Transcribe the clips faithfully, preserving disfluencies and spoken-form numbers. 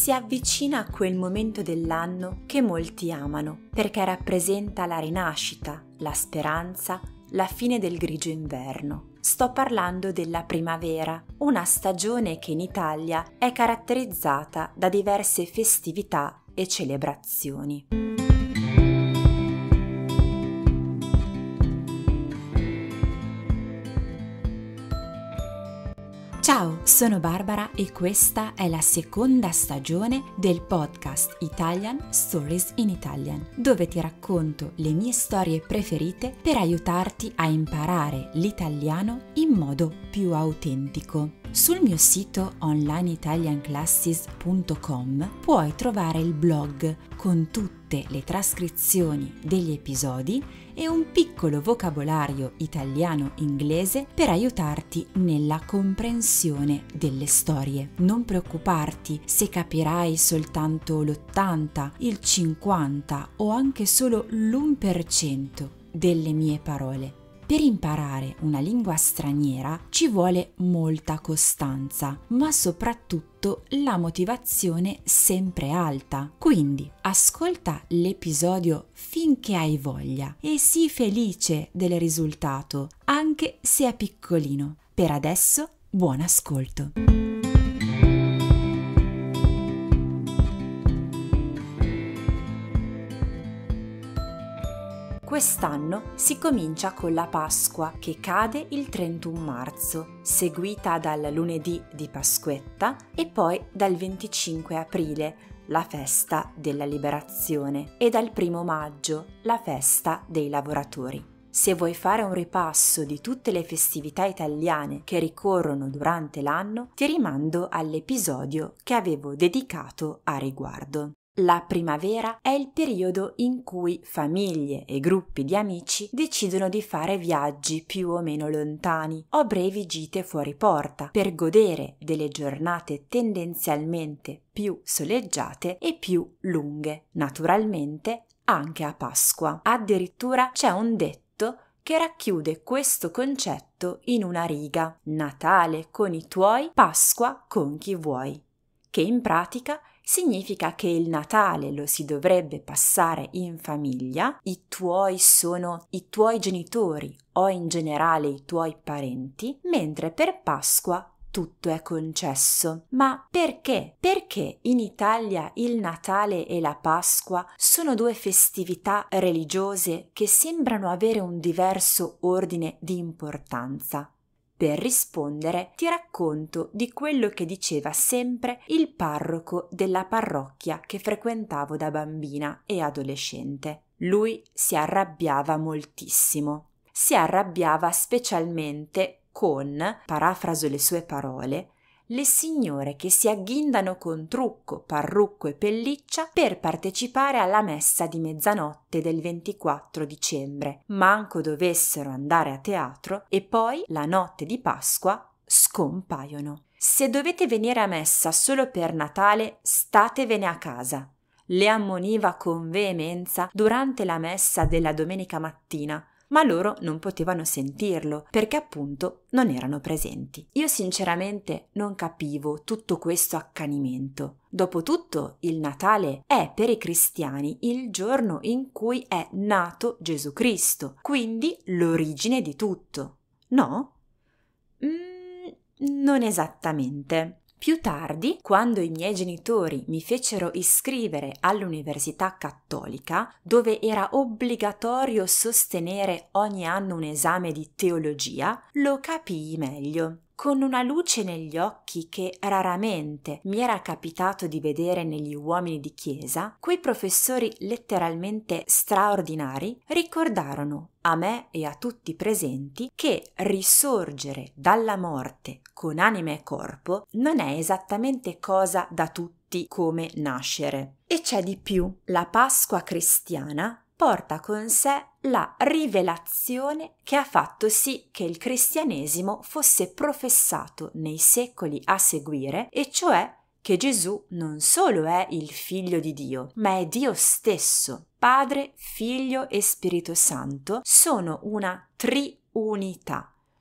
si avvicina quel momento dell'anno che molti amano, perché rappresenta la rinascita, la speranza, la fine del grigio inverno. Sto parlando della primavera, una stagione che in Italia è caratterizzata da diverse festività e celebrazioni. Ciao, sono Barbara e questa è la seconda stagione del podcast Italian Stories in Italian, dove ti racconto le mie storie preferite per aiutarti a imparare l'italiano in modo più autentico. Sul mio sito online italian classes punto com puoi trovare il blog con tutte le trascrizioni degli episodi e un piccolo vocabolario italiano-inglese per aiutarti nella comprensione delle storie. Non preoccuparti se capirai soltanto l'ottanta, il cinquanta o anche solo l'uno per cento delle mie parole. Per imparare una lingua straniera ci vuole molta costanza, ma soprattutto la motivazione sempre alta. Quindi ascolta l'episodio finché hai voglia e sii felice del risultato, anche se è piccolino. Per adesso, buon ascolto! Quest'anno si comincia con la Pasqua, che cade il trentuno marzo, seguita dal lunedì di Pasquetta e poi dal venticinque aprile, la festa della Liberazione, e dal primo maggio, la festa dei lavoratori. Se vuoi fare un ripasso di tutte le festività italiane che ricorrono durante l'anno, ti rimando all'episodio che avevo dedicato a riguardo. La primavera è il periodo in cui famiglie e gruppi di amici decidono di fare viaggi più o meno lontani o brevi gite fuori porta per godere delle giornate tendenzialmente più soleggiate e più lunghe, naturalmente anche a Pasqua. Addirittura c'è un detto che racchiude questo concetto in una riga: Natale con i tuoi, Pasqua con chi vuoi, che in pratica significa che il Natale lo si dovrebbe passare in famiglia, i tuoi sono i tuoi genitori o in generale i tuoi parenti, mentre per Pasqua tutto è concesso. Ma perché? Perché in Italia il Natale e la Pasqua sono due festività religiose che sembrano avere un diverso ordine di importanza? Per rispondere ti racconto di quello che diceva sempre il parroco della parrocchia che frequentavo da bambina e adolescente. Lui si arrabbiava moltissimo. Si arrabbiava specialmente con, parafraso le sue parole, le signore che si agghindano con trucco, parrucco e pelliccia per partecipare alla messa di mezzanotte del ventiquattro dicembre, manco dovessero andare a teatro e poi la notte di Pasqua scompaiono. Se dovete venire a messa solo per Natale, statevene a casa. Le ammoniva con veemenza durante la messa della domenica mattina, ma loro non potevano sentirlo perché appunto non erano presenti. Io sinceramente non capivo tutto questo accanimento. Dopotutto il Natale è per i cristiani il giorno in cui è nato Gesù Cristo, quindi l'origine di tutto, no? Mm, non esattamente. Più tardi, quando i miei genitori mi fecero iscrivere all'Università Cattolica, dove era obbligatorio sostenere ogni anno un esame di teologia, lo capii meglio. Con una luce negli occhi che raramente mi era capitato di vedere negli uomini di chiesa, quei professori letteralmente straordinari ricordarono a me e a tutti i presenti che risorgere dalla morte con anima e corpo non è esattamente cosa da tutti come nascere. E c'è di più, la Pasqua cristiana porta con sé la rivelazione che ha fatto sì che il cristianesimo fosse professato nei secoli a seguire, e cioè che Gesù non solo è il Figlio di Dio, ma è Dio stesso. Padre, Figlio e Spirito Santo sono una triunità.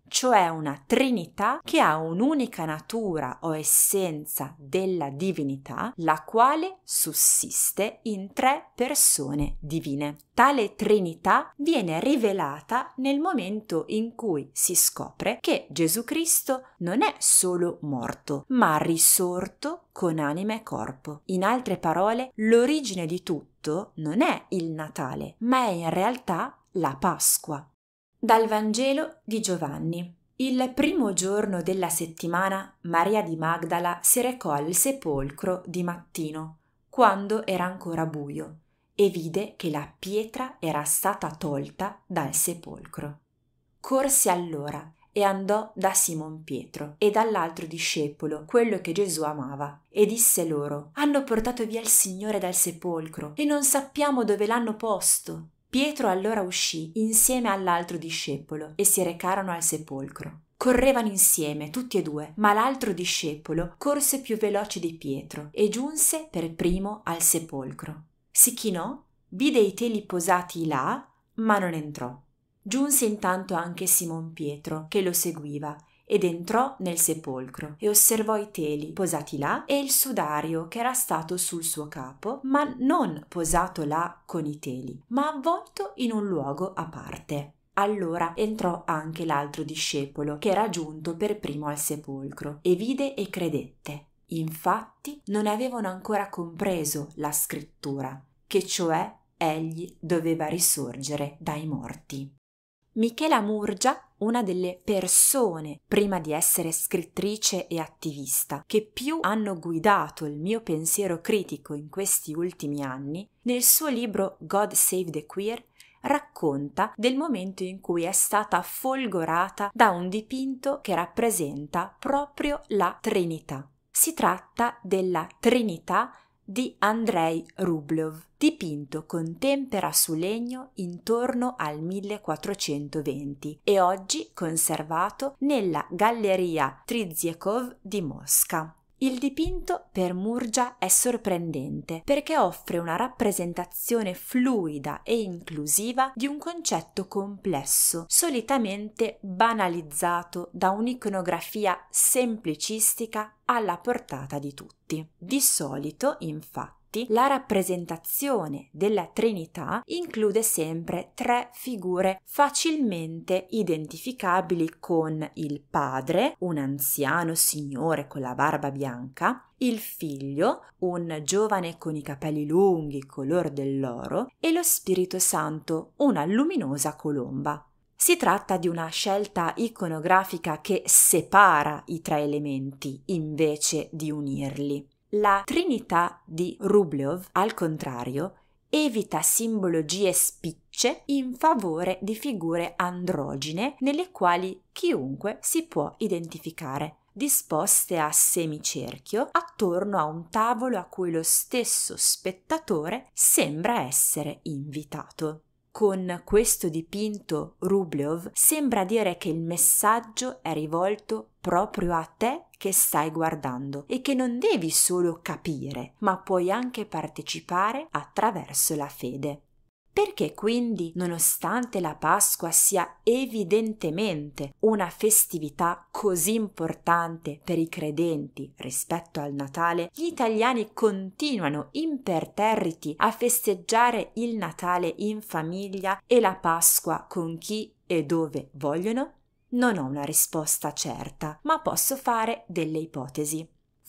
cioè una Trinità che ha un'unica natura o essenza della divinità, la quale sussiste in tre persone divine. Tale Trinità viene rivelata nel momento in cui si scopre che Gesù Cristo non è solo morto, ma risorto con anima e corpo. In altre parole, l'origine di tutto non è il Natale, ma è in realtà la Pasqua. Dal Vangelo di Giovanni. Il primo giorno della settimana Maria di Magdala si recò al sepolcro di mattino, quando era ancora buio, e vide che la pietra era stata tolta dal sepolcro. Corse allora e andò da Simon Pietro e dall'altro discepolo, quello che Gesù amava, e disse loro: «Hanno portato via il Signore dal sepolcro e non sappiamo dove l'hanno posto». Pietro allora uscì insieme all'altro discepolo e si recarono al sepolcro. Correvano insieme tutti e due, ma l'altro discepolo corse più veloce di Pietro e giunse per primo al sepolcro. Si chinò, vide i teli posati là, ma non entrò. Giunse intanto anche Simon Pietro, che lo seguiva, ed entrò nel sepolcro e osservò i teli posati là e il sudario che era stato sul suo capo, ma non posato là con i teli, ma avvolto in un luogo a parte. Allora entrò anche l'altro discepolo, che era giunto per primo al sepolcro, e vide e credette. Infatti non avevano ancora compreso la scrittura, che cioè egli doveva risorgere dai morti. Michela Murgia, una delle persone, prima di essere scrittrice e attivista, che più hanno guidato il mio pensiero critico in questi ultimi anni, nel suo libro God Save the Queer racconta del momento in cui è stata folgorata da un dipinto che rappresenta proprio la Trinità. Si tratta della Trinità di Andrei Rublev, dipinto con tempera su legno intorno al millequattrocentoventi e oggi conservato nella Galleria Trizhekov di Mosca. Il dipinto per Murgia è sorprendente perché offre una rappresentazione fluida e inclusiva di un concetto complesso, solitamente banalizzato da un'iconografia semplicistica alla portata di tutti. Di solito, infatti, la rappresentazione della Trinità include sempre tre figure facilmente identificabili con il padre, un anziano signore con la barba bianca, il figlio, un giovane con i capelli lunghi color dell'oro, e lo Spirito Santo, una luminosa colomba. Si tratta di una scelta iconografica che separa i tre elementi invece di unirli. La Trinità di Rublev, al contrario, evita simbologie spicce in favore di figure androgine nelle quali chiunque si può identificare, disposte a semicerchio attorno a un tavolo a cui lo stesso spettatore sembra essere invitato. Con questo dipinto Rublev sembra dire che il messaggio è rivolto proprio a te che stai guardando e che non devi solo capire, ma puoi anche partecipare attraverso la fede. Perché quindi, nonostante la Pasqua sia evidentemente una festività così importante per i credenti rispetto al Natale, gli italiani continuano imperterriti a festeggiare il Natale in famiglia e la Pasqua con chi e dove vogliono? Non ho una risposta certa, ma posso fare delle ipotesi.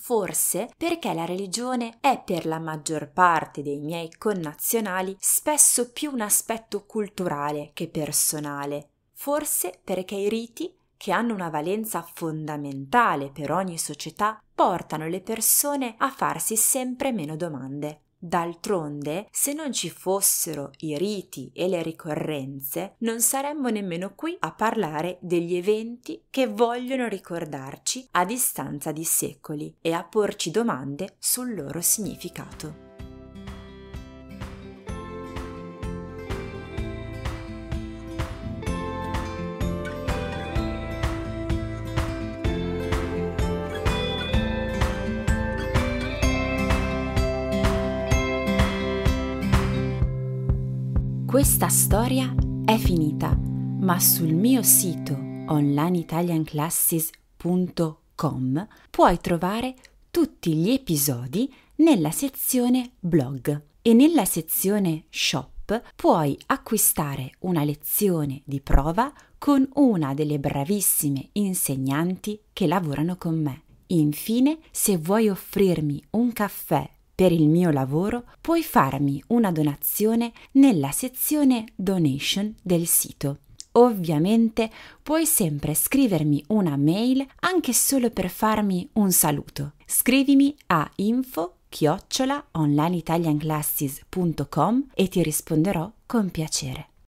Forse perché la religione è per la maggior parte dei miei connazionali spesso più un aspetto culturale che personale. Forse perché i riti, che hanno una valenza fondamentale per ogni società, portano le persone a farsi sempre meno domande. D'altronde, se non ci fossero i riti e le ricorrenze, non saremmo nemmeno qui a parlare degli eventi che vogliono ricordarci a distanza di secoli e a porci domande sul loro significato. Questa storia è finita, ma sul mio sito online italian classes punto com puoi trovare tutti gli episodi nella sezione blog e nella sezione shop puoi acquistare una lezione di prova con una delle bravissime insegnanti che lavorano con me. Infine, se vuoi offrirmi un caffè per il mio lavoro, puoi farmi una donazione nella sezione donation del sito. Ovviamente puoi sempre scrivermi una mail anche solo per farmi un saluto. Scrivimi a info chiocciola online italian classes punto com e ti risponderò con piacere.